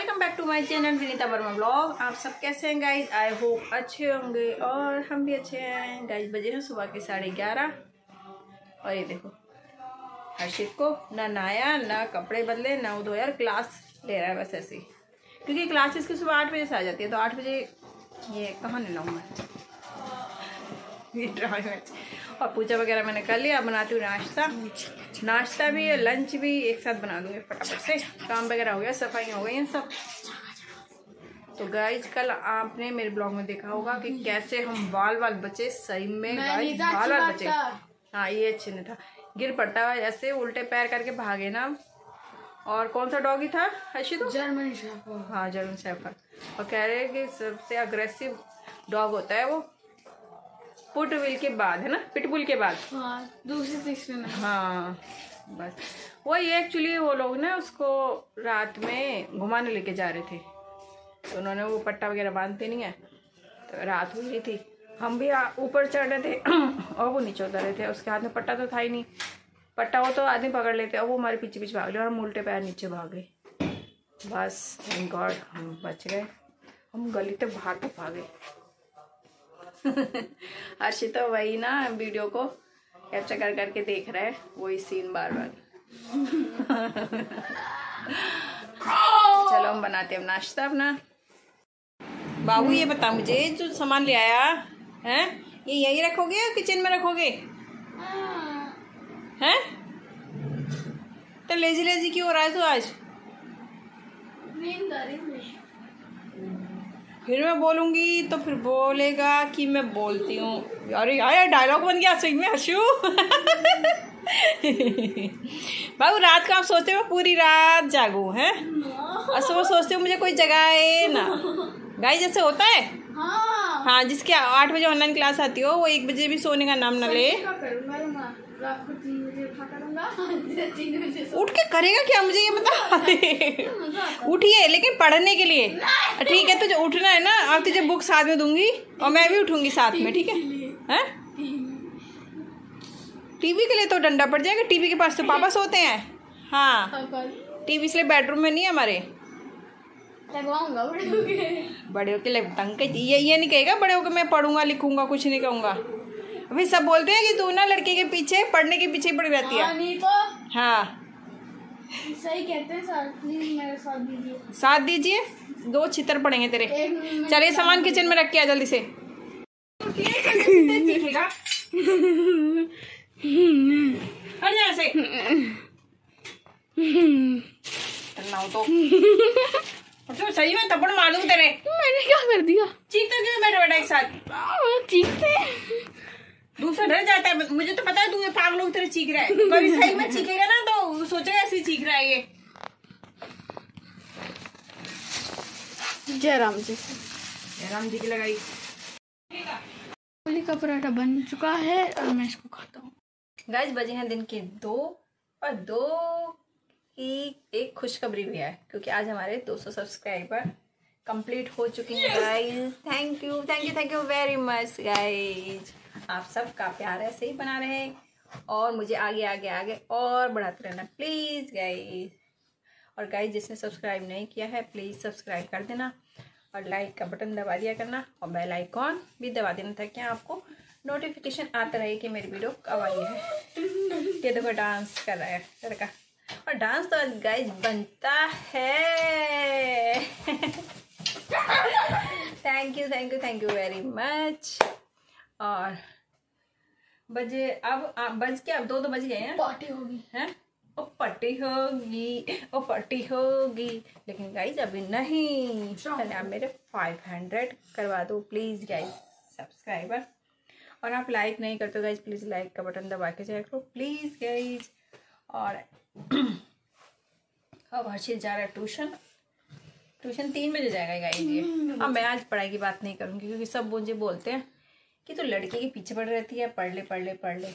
Welcome back to my channel Vinita Verma blog. आप सब कैसे हैं गाइज? आई होप अच्छे होंगे और हम भी अच्छे हैं गाइज। बजे हैं सुबह के 11:30 और ये देखो हर्षित को ना नहाया ना कपड़े बदले ना धोया यार, क्लास ले रहा है बस ऐसे ही, क्योंकि क्लास इसकी सुबह 8 बजे से आ जाती है। तो 8 बजे ये कहाँ ले लाऊँ मैं ये ड्राइंग। और पूजा वगैरह मैंने कर लिया। बनाती हूँ नाश्ता भी और लंच भी एक साथ बना दूँगी फटाफट से। काम वगैरह हो गया, सफाई हो गई है सब। तो गाइज कल आपने मेरे ब्लॉग में देखा होगा कि कैसे हम बाल बचे, सही में गाइज बाल बचे। हाँ ये अच्छे नहीं था, गिर पड़ता है ऐसे उल्टे पैर करके भागे ना। और कौन सा डॉगी था हर्षित? German shepherd. हाँ जर्मन शेफर्ड। और कह रहे हैं कि सबसे अग्रेसिव डॉग होता है वो पुटविल के बाद, है ना, पिटबुल के बाद। हाँ दूसरे तीसरे में। हाँ बस वही एक्चुअली वो लोग ना उसको रात में घुमाने लेके जा रहे थे, तो उन्होंने वो पट्टा वगैरह बांधते नहीं है, तो रात हुई रही थी। हम भी ऊपर चढ़ रहे थे और वो नीचे उतर रहे थे। उसके हाथ में पट्टा तो था ही नहीं, पट्टा हो तो आदमी पकड़ लेते और वो हमारे पीछे पीछे भाग गए और हम उल्टे पैर नीचे भाग गए। बस थैंक गॉड हम बच गए। हम गली तक बाहर तक भागे। हर्षित तो वही ना वीडियो को कैप्चर कर करके देख रहा है, वही सीन बार बार। चलो हम बनाते हैं नाश्ता अपना। बाबू ये बता मुझे, जो सामान ले आया है ये यही रखोगे या किचन में रखोगे? हैं तो लेजी लेजी क्यों हो रहा है तू आज? फिर मैं बोलूंगी तो फिर बोलेगा कि मैं बोलती हूँ। अरे यार डायलॉग बन गया सही में हर्षू। बाबू रात का आप सोचते हो पूरी रात जागू हैं और सुबह सोचते हो मुझे कोई जगाए ना। गाइस जैसे होता है। हाँ जिसके 8 बजे ऑनलाइन क्लास आती हो वो 1 बजे भी सोने का नाम न ले। उठ के करेगा क्या मुझे ये बता। उठिए लेकिन पढ़ने के लिए। ठीक है तुझे उठना है ना, अब तुझे बुक साथ में दूंगी और मैं भी उठूंगी साथ में, ठीक है? हैं टीवी के लिए तो डंडा पड़ जाएगा, टीवी के पास तो पापा सोते हैं। हाँ टीवी इसलिए बेडरूम में नहीं है हमारे। बड़े होके तंग ये नहीं कहेगा बड़े होके मैं पढ़ूंगा लिखूंगा कुछ नहीं कहूंगा। अभी सब बोलते हैं कि तू ना लड़के के पीछे पढ़ने के पीछे ही पड़ी रहती है। नहीं तो हाँ सही कहते हैं सर, प्लीज मेरे साथ दीजिए 2 छितर पड़ेंगे तेरे। चलिए सामान किचन में रख के आ जल्दी से। तो सही में थप्पड़ मार दूं तेरे। मैंने क्या कर दिया? चीखते क्यों बैठे बेटा एक साथ? चीखते दूसरा डर जाता है। मुझे तो पता है तू पागल लोग तेरे चीख रहा है, कभी सही में चीखेगा ना तो सोचेगा ऐसे चीख रहा है ये। जय राम जी। जय राम जी की लगाई। मूली का पराठा बन चुका है और मैं इसको खाता हूँ। गाइस बजे हैं दिन के 2 और 2 की एक खुशखबरी भी है, क्योंकि आज हमारे 200 सब्सक्राइबर कंप्लीट हो चुके हैं guys. Thank you very much guys. आप सबका प्यार ऐसे ही बना रहे और मुझे आगे और बढ़ाते रहना प्लीज़ गाइस। और गाइस जिसने सब्सक्राइब नहीं किया है प्लीज़ सब्सक्राइब कर देना और लाइक का बटन दबा दिया करना और बेल आइकॉन भी दबा देना ताकि आपको नोटिफिकेशन आता रहे कि मेरी वीडियो कब आई है। ये देखो डांस कर रहा है लड़का, और डांस तो गाइस बनता है। Thank you very much. और बजे अब बज के अब 2 बज गए हैं। पार्टी होगी हैं? ओ पार्टी होगी लेकिन गाइस अभी नहीं, पहले आप मेरे 500 करवा दो प्लीज गाइस सब्सक्राइबर। और आप लाइक नहीं करते गाइस प्लीज लाइक का बटन दबा के जाया करो प्लीज गाइस। और अब हर्षित जा रहा है ट्यूशन 3 बजे जाएगा गाइस ये। अब मैं आज पढ़ाई की बात नहीं करूँगी क्योंकि सब मुझे बोलते हैं कि तू लड़के के पीछे पड़ रहती है, पढ़ ले।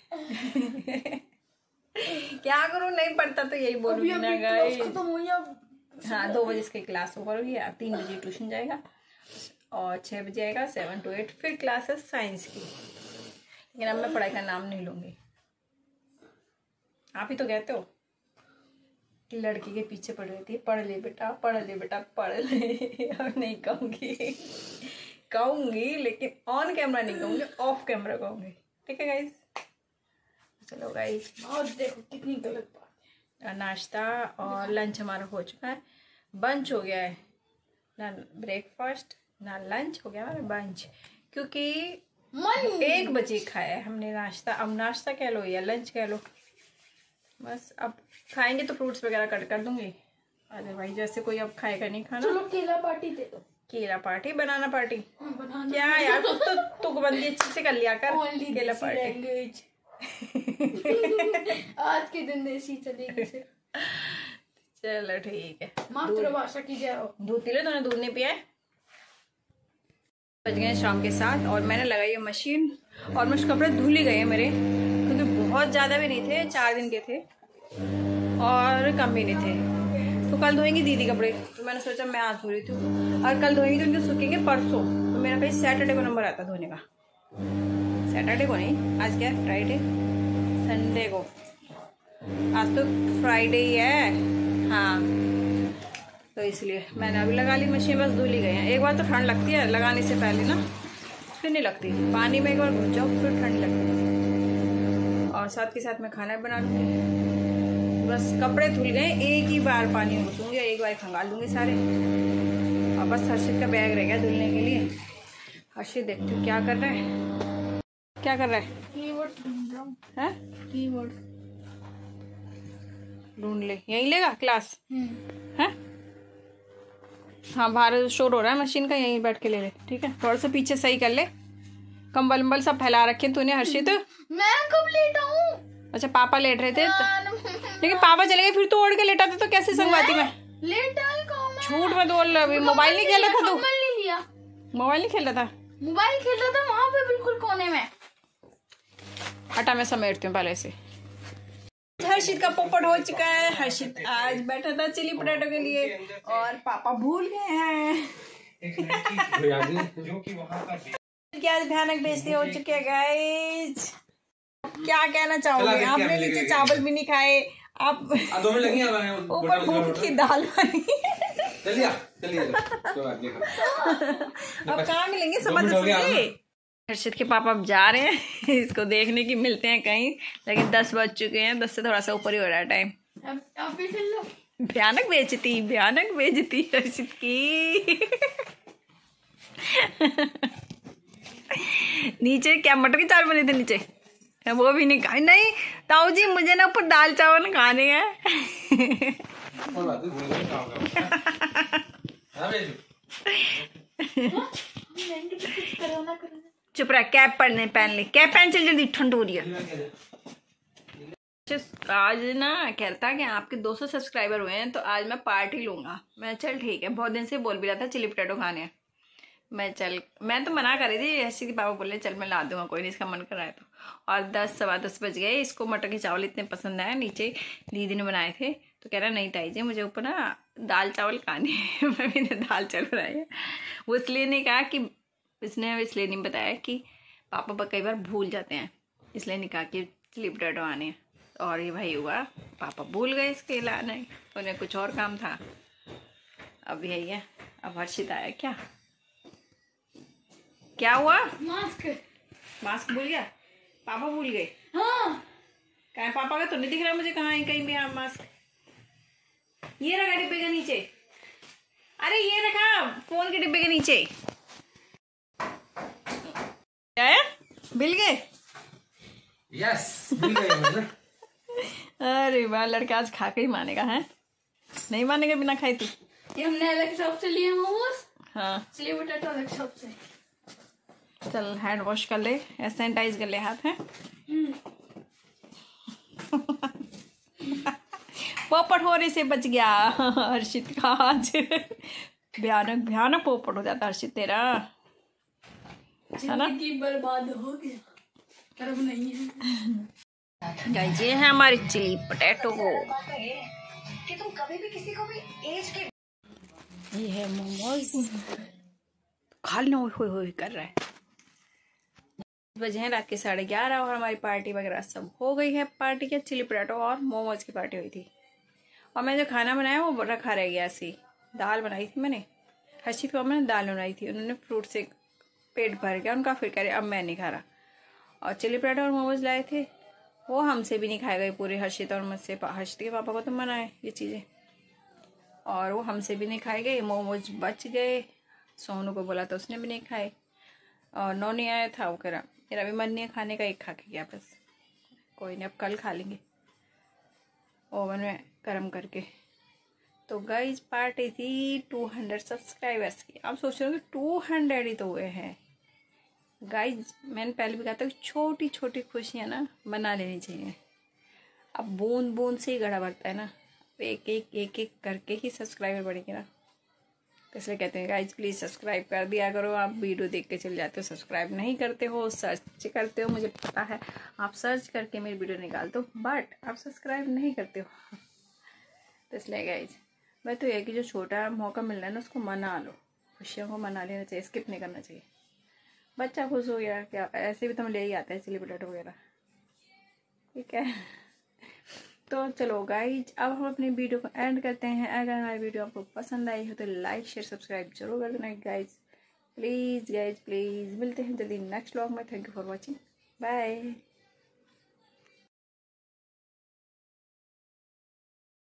क्या करूँ नहीं पढ़ता तो यही बोलूँगी ना गाइस। हाँ 2 बजे इसकी क्लास ओवर होगी, 3 बजे ट्यूशन जाएगा और 6 बजे आएगा 7 to 8 फिर क्लास है साइंस की। लेकिन अब मैं पढ़ाई का नाम नहीं लूँगी। आप ही तो कहते हो। लड़की के पीछे पड़ रही थी, पढ़ ले बेटा पढ़ ले बेटा पढ़ ले। अब नहीं कहूँगी लेकिन ऑन कैमरा नहीं कहूँगी, ऑफ कैमरा कहूँगी, ठीक है गाइस। चलो गाइस, और देखो कितनी गलत बात। नाश्ता और लंच हमारा हो चुका है, बंच हो गया है, ना ब्रेकफास्ट ना लंच, हो गया हमारा बंच, क्योंकि 1 बजे खाया है हमने नाश्ता। अब नाश्ता कह लो या लंच कह लो, बस अब खाएंगे तो फ्रूट्स वगैरह कट कर दूंगी। अरे भाई जैसे कोई अब खाएगा नहीं खाना। चलो केला पार्टी दे दो। केला पार्टी, बनाना पार्टी, बनाना क्या यार कुछ तो तुकबंदी अच्छे से कर लिया कर। केला पार्टी आज के दिन देसी चलेगी सिर्फ। चलो ठीक है, मातृभाषा की जय हो। दूध पी लो, तूने दूध नहीं पिया है। बज गए शाम के 7 और मैंने लगाई है मशीन, और मुझे कपड़े धुल ही गए हैं मेरे, क्योंकि बहुत ज़्यादा भी नहीं थे, 4 दिन के थे और कम भी नहीं थे। तो कल धोएंगी दीदी कपड़े, तो मैंने सोचा मैं आज धो रही थी, और कल धोएंगी तो उनके सूखेंगे परसों। तो मेरा कहीं सैटरडे को नंबर आता धोने का, सैटरडे को नहीं, आज क्या है, फ्राइडे, संडे को, आज तो फ्राइडे ही है, हाँ। तो इसलिए मैंने अभी लगा ली मशीन, बस धुल ही गए हैं। एक बार तो ठंड लगती है लगाने से पहले ना, फिर नहीं लगती, पानी में एक बार घुस जाओ फिर ठंड लगती है। और साथ के साथ मैं खाना बना लूँगी, बस कपड़े धुल गए, एक ही बार पानी में घुसूँगी, एक बार खंगाल दूँगी सारे। और बस हर्षित का बैग रह गया धुलने के लिए। हर्षित देखती हूँ क्या कर रहा है, क्या कर रहा है, कीवर्ड ढूंढ रहा हूँ। हैं कीवर्ड ढूंढ ले, यहीं लेगा क्लास है। हाँ बाहर शोर हो रहा है मशीन का, यहीं बैठ के ले ले, ठीक है। थोड़ा सा पीछे सही कर ले, कंबल वंबल सब फैला रखे तूने हर्षित। मैं कब लेटा हूँ? अच्छा पापा लेट रहे थे, लेकिन पापा चले गए फिर तू ओढ़ के लेटा था, तो कैसे संगवाती मैं लेटा ही कहाँ मैं? झूठ में बोल, अभी मोबाइल नहीं खेला था तू? कंबल नहीं लिया, मोबाइल नहीं खेला था? मोबाइल खेल रहा था वहां पे बिल्कुल कोने में। हटा मैं समेटती हूँ पहले से। हर्षित का पोपट हो चुका है। हर्षित आज बैठा था चिली पोटैटो के लिए और पापा भूल गए हैं। क्या भयानक बेइज्जती हो चुकी है गाइस, क्या कहना चाहोगे? आपने नीचे चावल भी नहीं खाए, आप ऊपर मूंग की दाल बनी। अब कहाँ मिलेंगे समझ सुनिए। हर्षित के पापा अब जा रहे हैं इसको देखने की, मिलते हैं कहीं, लेकिन 10 बज चुके हैं, 10 से थोड़ा सा ऊपर ही हो रहा है टाइम। अब भी खेल लो। भयानक बेइज्जती हर्षित की। नीचे क्या मटर की चावल बने थे नीचे, वो भी नहीं खाए। नहीं ताऊ जी मुझे ना ऊपर दाल चावल खाने हैं। चुप रहा, कैप पहन ले, कैप पहन, चल जल्दी, ठंड हो रही है। आज ना कहता कि आपके 200 सब्सक्राइबर हुए हैं तो आज मैं पार्टी लूंगा। मैं चल ठीक है, बहुत दिन से बोल भी रहा था चिली पोटैटो खाने हैं। मैं तो मना कर रही थी, ऐसे कि पापा बोले चल मैं ला दूंगा, कोई नहीं, इसका मन कर रहा है तो। और 10 सवा 10 बज गए, इसको मटर के चावल इतने पसंद आए, नीचे दीदी ने बनाए थे, तो कह रहा नहीं ताई जी मुझे ऊपर ना दाल चावल खाने हैं। मैं भी दाल चावल बनाई है। वो इसलिए नहीं कहा कि इसलिए नहीं बताया कि पापा कई बार भूल जाते हैं, इसलिए नहीं कहा कि चिली पोटैटो आने हैं। और ये भाई हुआ, पापा भूल गए इसके लाने, उन्हें कुछ और काम था। अब यही है। अब हर्षित आया, क्या हुआ? मास्क भूल गया, पापा भूल गए। हाँ कहाँ पापा का तो नहीं दिख रहा मुझे, कहाँ है कहीं भी मास्क। ये रखा डिब्बे के नीचे, अरे ये रखा फोन के डिब्बे के नीचे। क्या है, मिल गए? यस मिल गए। अरे वाह, लड़का आज खा के ही मानेगा। है नहीं मानेगा बिना खाए तू? ये हमने अलग शॉप से लिए मोमोज। हाँ चिली पोटैटो अलग शॉप से। चल हैंड वॉश कर ले, सैनिटाइज कर ले हाथ। है पोपट होने से बच गया हर्षित का आज। भयानक पोपट हो जाता हर्षित तेरा, है ना? जिंदगी बर्बाद हो गया, पर अब नहीं है। ये है हमारी चिली पोटैटो कि तुम कभी भी किसी को भी एज के। ये है मोमोज, खा लो। हो कर रहा है। बजे हैं रात के 11:30 और हमारी पार्टी वगैरह सब हो गई है। पार्टी के चिली पोटैटो और मोमोज की पार्टी हुई थी। और मैं जो खाना बनाया वो रखा रह गया ऐसे ही। दाल बनाई थी मैंने, हर्षित को मैंने दाल बनाई थी, उन्होंने फ्रूट से पेट भर गया उनका, फिर कह रहे अब मैं नहीं खा रहा। और चिली पराठा और मोमोज लाए थे, वो हमसे भी नहीं खाए गए पूरे, हर्षित और मुझसे। हर्षित के पापा को तो मना है ये चीज़ें, और वो हमसे भी नहीं खाए गए। मोमोज बच गए, सोनू को बोला तो उसने भी नहीं खाए। और नौनी आया था, वो कह रहा मेरा भी मन नहीं है खाने का, एक खा के गया बस। कोई नहीं, अब कल खा लेंगे ओवन में गर्म करके। तो गाइस पार्टी थी 200 सब्सक्राइबर्स की। आप सोच रहे हो कि 200 ही तो हुए हैं गाइस। मैंने पहले भी कहा था कि छोटी छोटी खुशियाँ ना मना लेनी चाहिए। अब बूंद बूंद से ही घड़ा भरता है ना, एक एक एक एक करके ही सब्सक्राइबर बढ़ेंगे ना। तो इसलिए कहते हैं गाइज प्लीज़ सब्सक्राइब कर दिया करो। आप वीडियो देख के चले जाते हो, सब्सक्राइब नहीं करते हो, सर्च करते हो, मुझे पता है आप सर्च करके मेरी वीडियो निकालते हो, बट आप सब्सक्राइब नहीं करते हो। तो इसलिए गाइज मैं तो ये कि जो छोटा मौका मिल रहा है ना उसको मना लो, खुशियों को मना लेना चाहिए, स्किप नहीं करना चाहिए। बच्चा खुश हो गया क्या, ऐसे भी तो हम ले ही आते हैं चिली पोटैटो वगैरह, ठीक है। तो चलो गाइज अब हम अपनी वीडियो को एंड करते हैं। अगर हमारी वीडियो आपको पसंद आई हो तो लाइक शेयर सब्सक्राइब जरूर कर देना गाइज, प्लीज़ गाइज प्लीज़। मिलते हैं जल्दी नेक्स्ट व्लॉग में। Thank you for watching, bye.